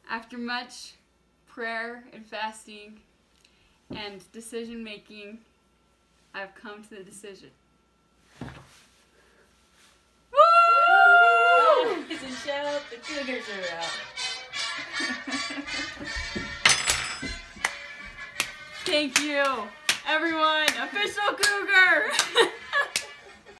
After much prayer and fasting and decision making, I've come to the decision. Woo! Rise and shout, the Cougars are out. Thank you, everyone. Official Cougar!